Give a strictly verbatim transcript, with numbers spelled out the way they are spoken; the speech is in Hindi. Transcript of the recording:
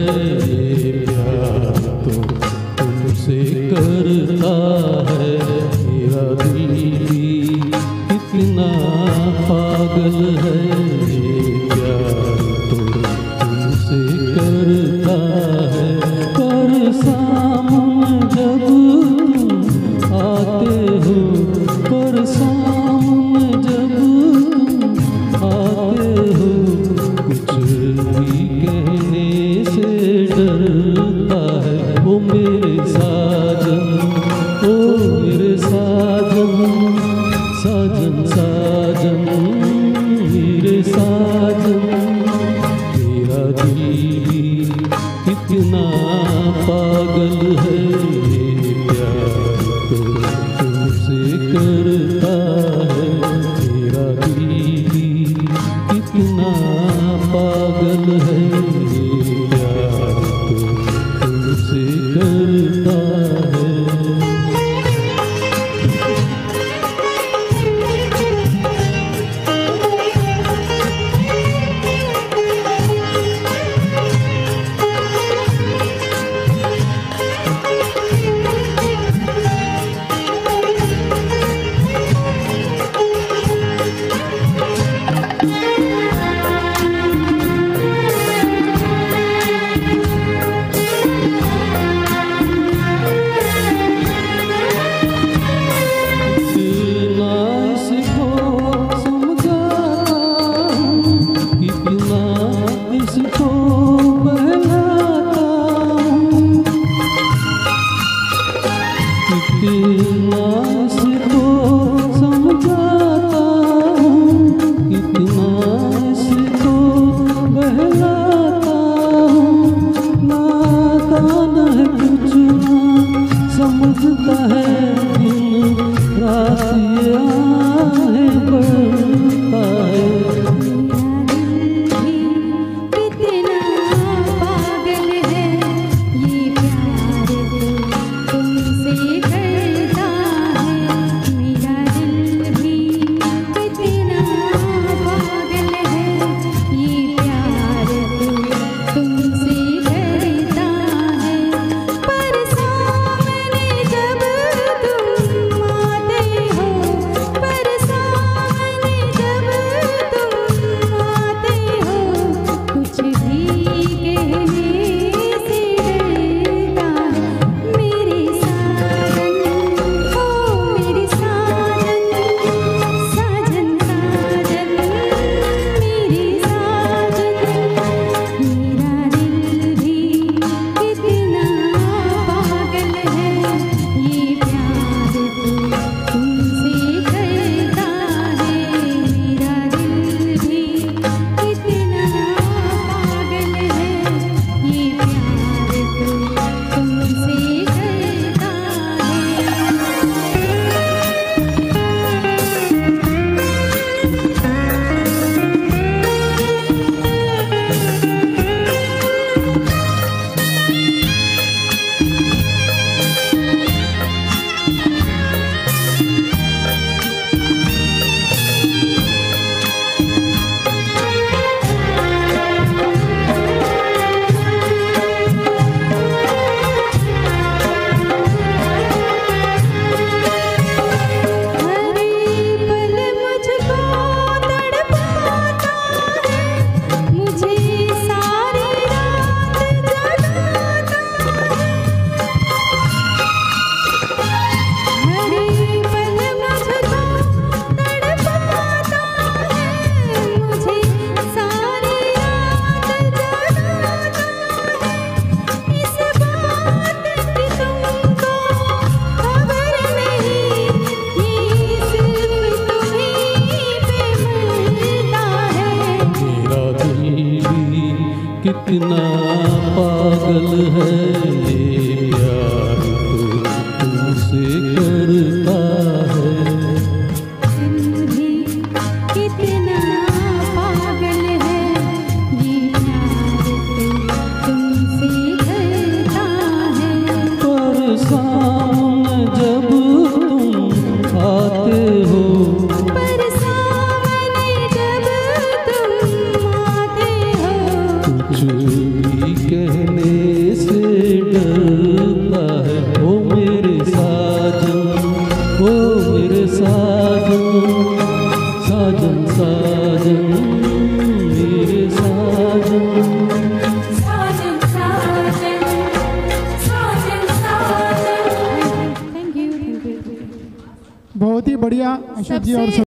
ये प्यार तो तुमसे करता है। मेरा दिल भी कितना पागल है, ये प्यार तो तुमसे करता है। पर सामने जब तुम आते हो, पर सामने जब तुम आते हो, कुछ भी कहने से डरता है। ओ मेरे साजन, ओ मेरे साजन, साजन साजन मेरे साजन। मेरा दिल भी कितना पागल है, ये प्यार तो तुमसे करता है। मेरा दिल भी कितना पागल है, ये प्यार तो तुमसे करता है। समझता है दिन रात ये आहें बढ़ता है। कितना पागल है, ये प्यार तुमसे करता है। मेरा दिल भी कितना पागल है, ये प्यार तुमसे करता है। पर सामने जब तुम आते हो, पर सामने जब तुम आते हो, कुछ भी कहने से डरता है। मेरे साजन, ओ मेरे साजन, साजन साजन मेरे साजन। मेरा दिल भी कितना पागल है, ये प्यार तुमसे करता है। मेरा दिल भी कितना पागल है, ये प्यार तुमसे करता हर पल मुझको तड़पाता है, मुझे सारी रात जगाता है। हर पल मुझको तड़पाता है, मुझे सारी रात जगाता है। इस बात की तुमको खबर नहीं, ये सिर्फ तुम्हीं पे मिलता है। मेरा दिल भी कितना पागल है, ये प्यार तो तुमसे करता है। दिल भी कितना पागल है, ये प्यार तुमसे करता है। पर सामने जब तुम आते हो, पर सामने जब तुम आते हो, कुछ भी कहने साजन मेरे साजन। साजन साजन साजन साजन। Thank you thank you. बहुत ही बढ़िया अशोक जी और